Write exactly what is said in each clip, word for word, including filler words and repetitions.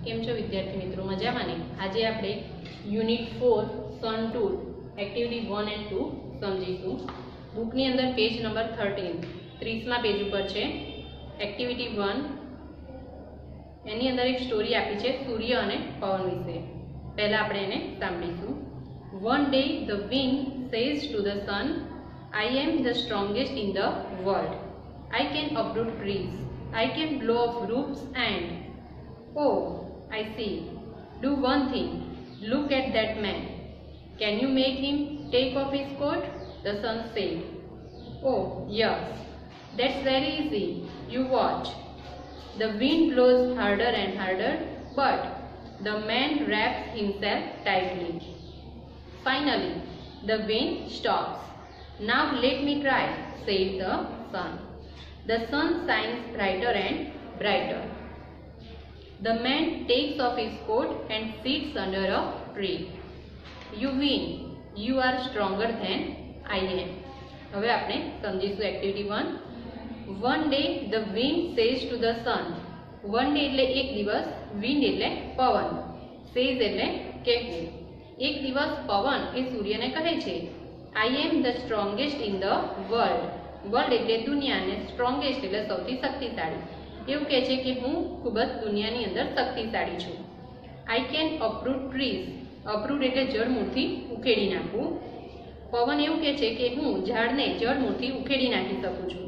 કેમ છો વિદ્યાર્થી મિત્રો? મજામાં ને? આજે આપણે unit four sun to activity one and two સમજીશું. બુકની અંદર પેજ નંબર થર્ટીન ત્રીસમાં પેજ ઉપર છે એક્ટિવિટી વન. એની અંદર એક સ્ટોરી આપી છે સૂર્ય અને પવન વિશે. પહેલાં આપણે એને સાંભળીશું. One day the wind says to the sun, I am the strongest in the world. I can uproot trees. I can blow off roofs and... Oh, I see. Do one thing. Look at that man. Can you make him take off his coat? The sun said. Oh, yes. That's very easy. You watch. The wind blows harder and harder, but the man wraps himself tightly. Finally, the wind stops. Now let me try, said the sun. The sun shines brighter and brighter. The man takes off his coat and sits under a tree. You win. You are stronger than I am. હવે આપણે સમજીશું activity one. One day the wind says to the sun. One day એટલે એક દિવસ, wind એટલે પવન, says એટલે કહેવું. એક દિવસ પવન એ સૂર્યને કહે છે, I am the strongest in the world. World એટલે દુનિયાને, સ્ટ્રોંગેસ્ટ એટલે સૌથી શક્તિશાળી. એવું કહે છે કે હું ખૂબ જ દુનિયાની અંદર શક્તિશાળી છું. I can અપરૂટ trees. અપરૂટ એટલે જળમૂળથી ઉખેડી નાખવું. પવન એવું કહે છે કે હું ઝાડને જળમૂળથી ઉખેડી નાખી શકું છું.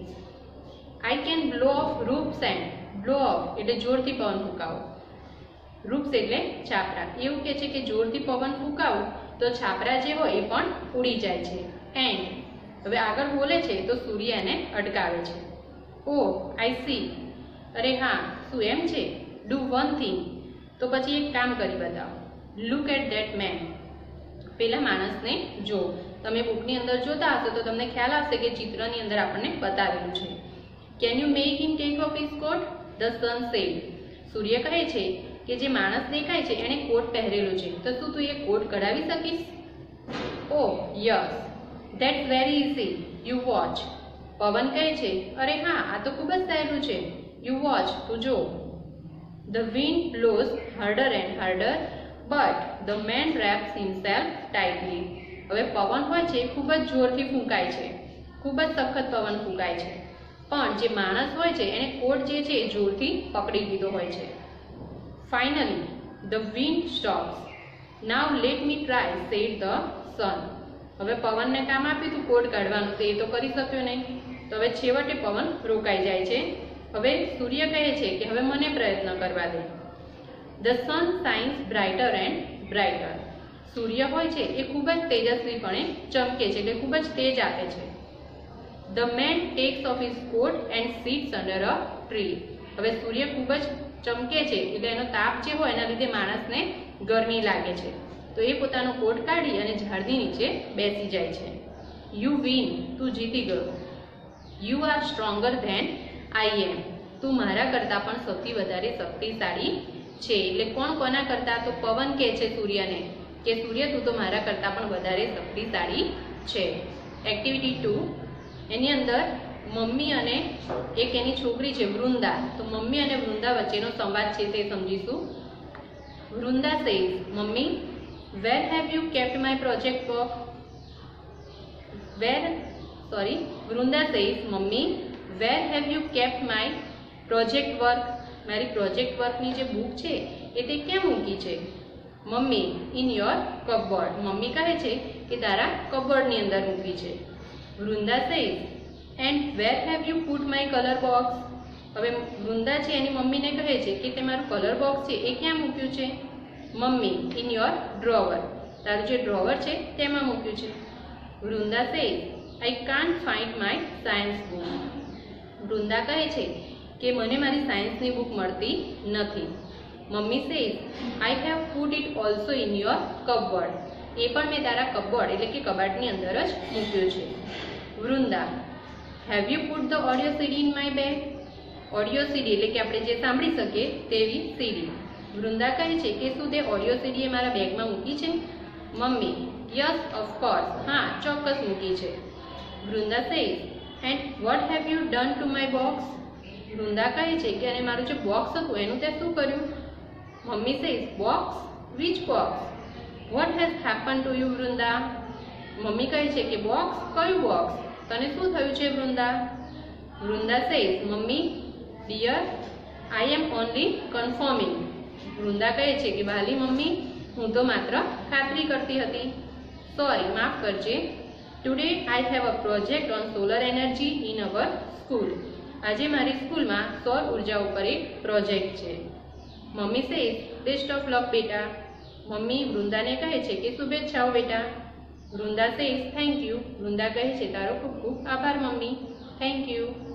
I can blow off roofs and. Blow off એટલે જોરથી પવન ફૂંકાવો. રૂફ્સ એટલે છાપરા. એવું કહે છે કે જોરથી પવન ફૂંકાવું તો છાપરા જે હોય એ પણ ઉડી જાય છે. એન્ડ હવે આગળ બોલે છે તો સૂર્ય એને અટકાવે છે. Oh I see. અરે હા, શું એમ છે? Do one thing. તો પછી એક કામ કરી બતાવો. Look at that man. પેલા માણસને જો. તમે બુકની અંદર જોતા હશો તો તમને ખ્યાલ આવશે કે ચિત્રની અંદર આપણને બતાવેલું છે. Can you make him take off his coat? The sun said. સૂર્ય કહે છે કે જે માણસ દેખાય છે એણે કોટ પહેરેલો છે, તો શું તું એ કોટ કઢાવી શકીશ? Oh yes. That's very easy. You watch. પવન કહે છે, અરે હા, આ તો ખૂબ જ સહેલું છે. You watch. તું જો. The wind blows harder and harder, but the man wraps himself tightly. હવે પવન હોય છે ખૂબ જ જોરથી ફૂંકાય છે, ખૂબ જ સખત પવન ફૂંકાય છે, પણ જે માણસ હોય છે એને કોટ જે છે એ જોરથી પકડી લીધો હોય છે. Finally, the wind stops. Now let me try, said the sun. હવે પવનને કામ આપ્યું હતું કોટ કાઢવાનું, તો એ તો કરી શક્યો નહીં. તો હવે છેવટે પવન રોકાઈ જાય છે. હવે સૂર્ય કહે છે કે હવે મને પ્રયત્ન કરવા દે. The sun shines brighter and brighter. સૂર્ય હોય છે એ ખૂબ જ તેજસ્વીપણે ચમકે છે, એટલે ખૂબ જ તેજ આપે છે. The man takes off his coat and sits under a tree. હવે સૂર્ય ખૂબ જ ચમકે છે એટલે એનો તાપ જે હોય એના લીધે માણસને ગરમી લાગે છે, તો એ પોતાનો કોટ કાઢી અને ઝાડની નીચે બેસી જાય છે. You win. તું જીતી ગયો. You are stronger than I am. તું મારા કરતાં પણ સૌથી વધારે શક્તિશાળી છે. એટલે કોણ કોના કરતાં? તો પવન કહે છે સૂર્યને કે સૂર્ય તું તો મારા કરતાં પણ વધારે શક્તિશાળી છે. Activity two. એની અંદર મમ્મી અને એક એની છોકરી છે વૃંદા. તો મમ્મી અને વૃંદા વચ્ચેનો સંવાદ છે તે સમજીશું. Vrinda says, mummy, where have you kept my project work? Where, sorry, Vrunda says, Mummy, where have you kept my project work? મારી પ્રોજેક્ટ વર્કની જે બુક છે એ તે ક્યાં મૂકી છે? Mummy, in your cupboard. Mummy કહે છે કે તારા કપબોર્ડની અંદર મૂકી છે. Vrinda says, and where have you put my colour box? હવે વૃંદા છે એની મમ્મીને કહે છે કે તે મારું કલર બોક્સ છે એ ક્યાં મૂક્યું છે? Mummy, in your drawer. તારું જે ડ્રોવર છે તેમાં મૂક્યું છે. Vrinda says, I can't find my science book. Vrinda કહે છે કે મને મારી સાયન્સની બુક મળતી નથી. Mummy says, I have put it also in your cupboard. એ પણ મેં તારા કપબોર્ડ એટલે કે કબાટની અંદર જ મૂક્યું છે. Vrinda, have you put the audio CD in my bag? Audio CD એટલે કે આપણે જે સાંભળી શકીએ તેવી સીડી. વૃંદા કહે છે કે શું તે ઓડિયો સીડી એ મારા બેગમાં મૂકી છે? Mummy, yes of course. હા, ચોક્કસ મૂકી છે. Vrinda says, and what have you done to my box? Vrinda કહે છે કે અને મારું જે બોક્સ હતું એનું તે શું કર્યું? Mummy says box. Which box? What has happen to you Vrinda? Mummy કહે છે કે બોક્સ. કયું બોક્સ? તને શું થયું છે Vrinda? Vrinda says mummy dear I am only confirming. Vrinda કહે છે કે વાલી મમ્મી હું તો માત્ર ખાતરી કરતી હતી. સોરી, માફ કરજે. Today I have a project on solar energy in our school. આજે મારી સ્કૂલમાં સૌર ઉર્જા ઉપર એક પ્રોજેક્ટ છે. Mummy says best of luck બેટા. મમ્મી વૃંદાને કહે છે કે શુભેચ્છાઓ બેટા. Vrinda says thank you. Vrinda કહે છે તારો ખૂબ ખૂબ આભાર મમ્મી. Thank you.